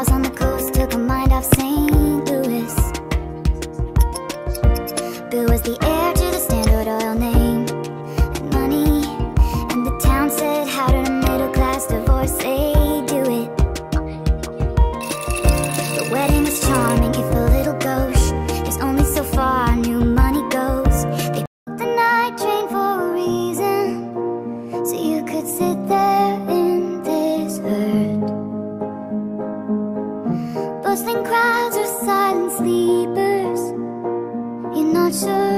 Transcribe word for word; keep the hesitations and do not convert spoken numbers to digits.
house on the coast took her mind off Saint Louis. Bill was the heir to the Standard Oil name and money, and the town said, how did a middle-class divorcee do it? The wedding was charming if a little gauche. There's only so far new money goes. They booked the night train for a reason, so you could sit there in this herd. Bustling crowds are silent sleepers. You're not sure